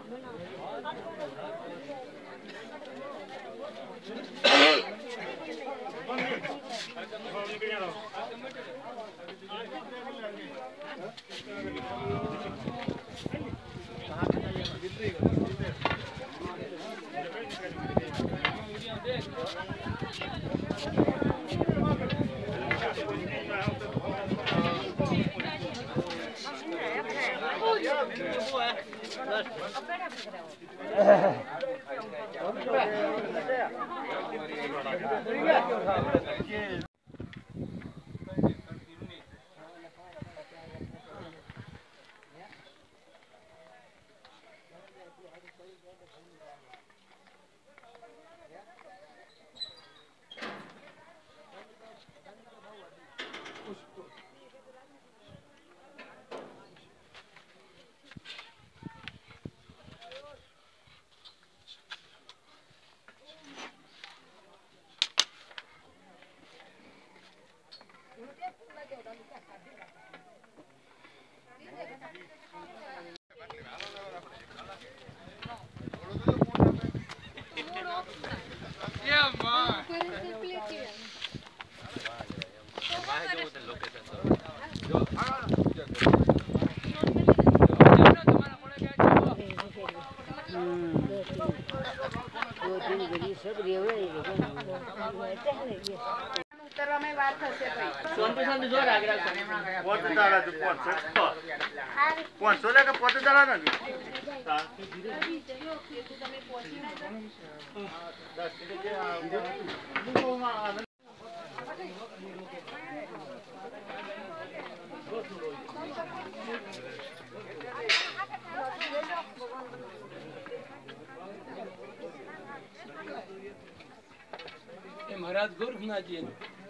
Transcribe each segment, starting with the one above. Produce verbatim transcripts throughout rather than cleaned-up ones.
महाराज गोरखनाथ जी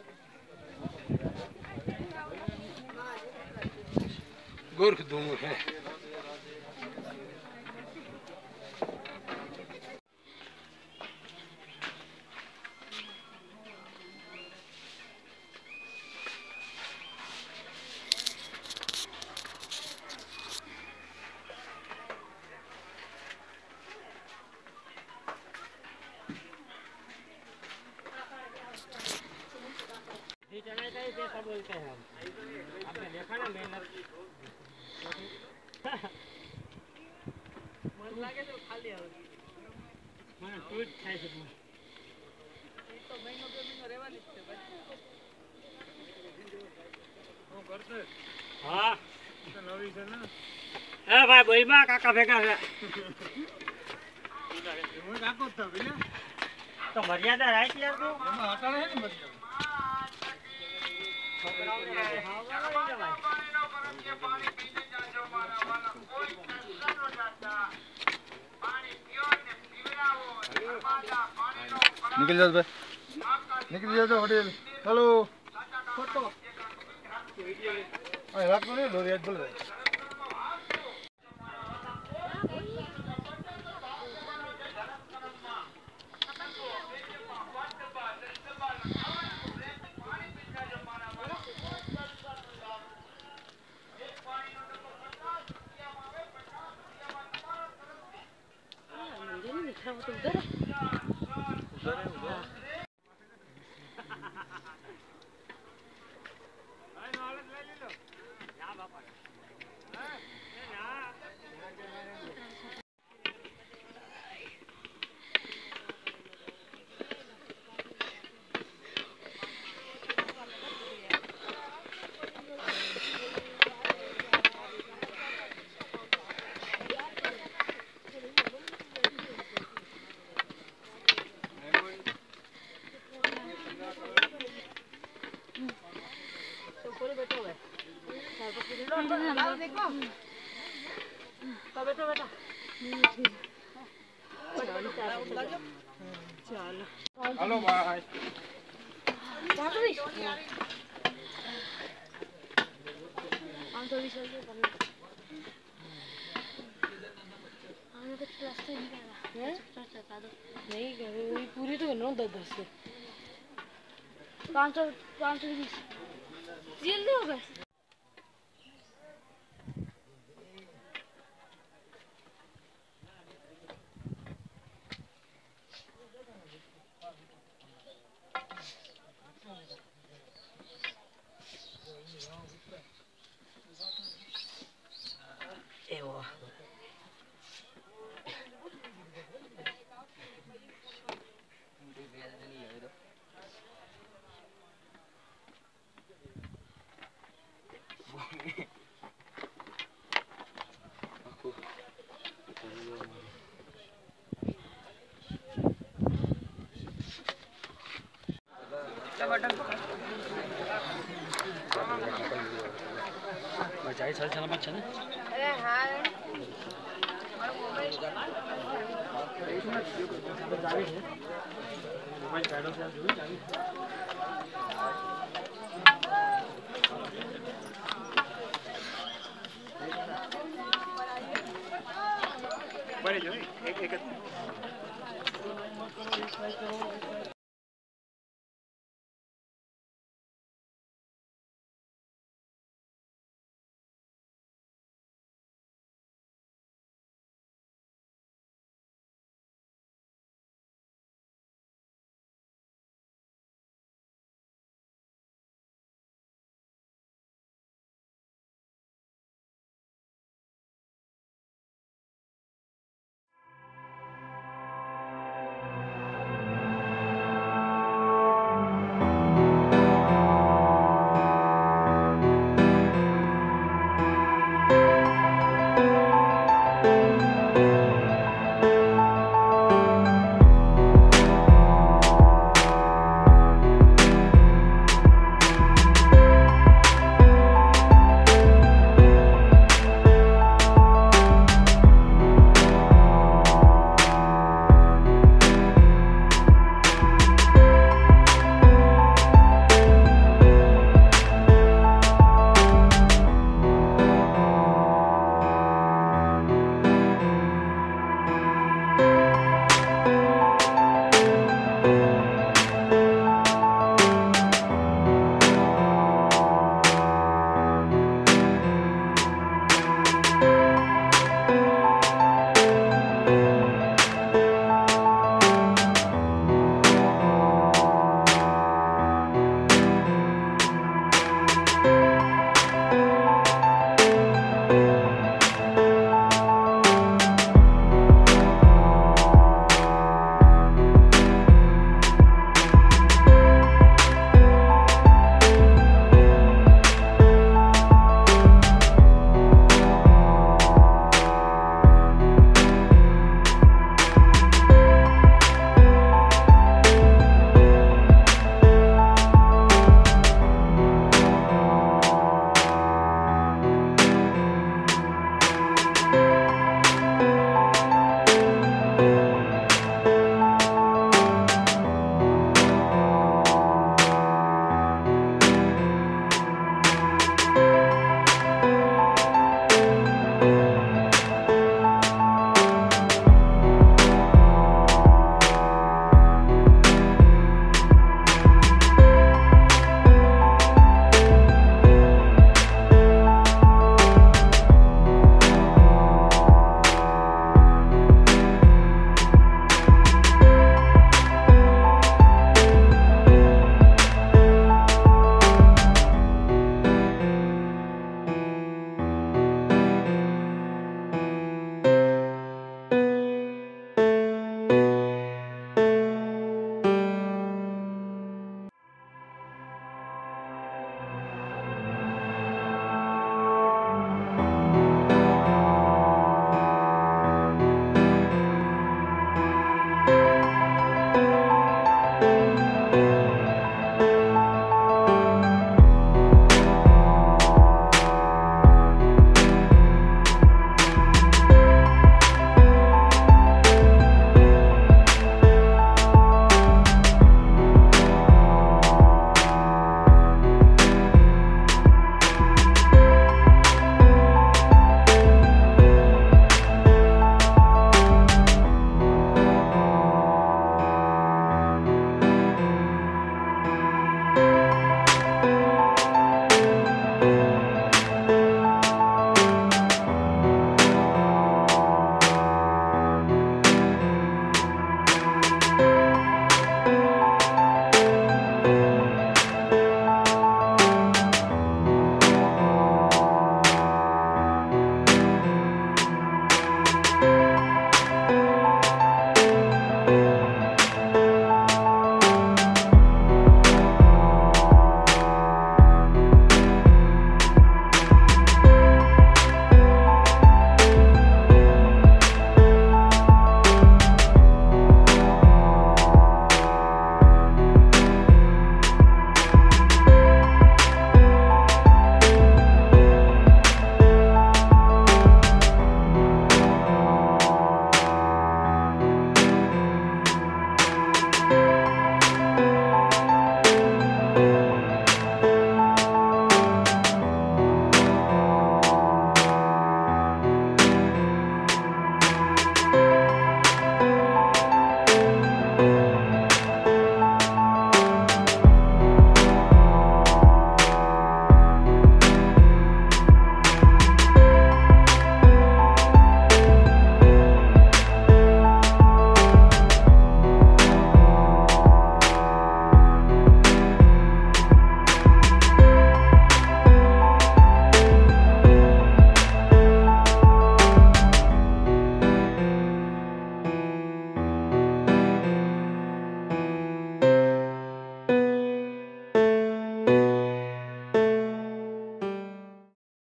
गोरख दूंग है। बोलते हैं आपने देखा ना मेहनत मन लागे तो खा लिया होगी મને ટૂટ થાય છે એ તો મહિનો બે મહિનો રહેવાની જ છે ભાઈ હું કરશે હા તો નવી છે ને એ ભાઈ બોઈબા કાકા ભેગા છે હું કાકો તો ભલે તો મર્યાદા રાખ યાર તું એમાં હટાડે છે ને મર્યાદા છોકરાઓને હાવવા લઈ જવાય પાણી પીને જાજો મારા વાલા કોઈ ટેન્શન ન જાતા पानी पियो ने पीवराओ माता पानी नो निकल जाओ बे निकल जाओ होटल हेलो फोटो आ रात को नहीं लो याद बोल रहे वो तो उधर है उधर है उधर भाई नॉलेज ले ले लो यहां बापा हां ना देखो तो बेटा बेटा चलो हेलो भाई कहां पे हम तो भी चल के करना हमने तो प्लास्टर नहीं करा है चटा दो नहीं कर पूरी तो करना दस दस से पाँच सौ पाँच सौ बीस जल्दी हो गए बचाई चल चल मत चले अरे हाँ और मोबाइल मोबाइल पैडल से जुड़ी जानी बड़े जो एक एक